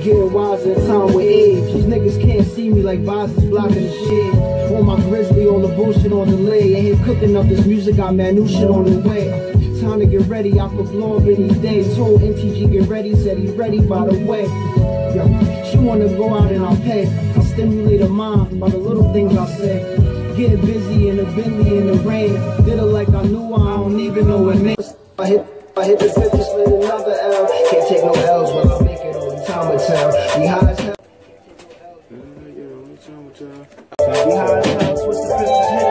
Getting wiser in time with age. These niggas can't see me like visors blocking the shade. On my grizzly, all the bullshit on delay. And here cooking up this music, got mad new shit on the way. Time to get ready, I could blow up any day. Told MTG get ready, said he's ready by the way. Yo, she wanna go out and I'll pay. I'll stimulate her mind by the little things I say. Getting busy in the Bentley in the rain. Did it like I knew her, I don't even know her name. I hit the 50, split another L. Can't take no L's, but I'll make it all the time with tell. Be high as hell. Be high as hell, twist the Christmas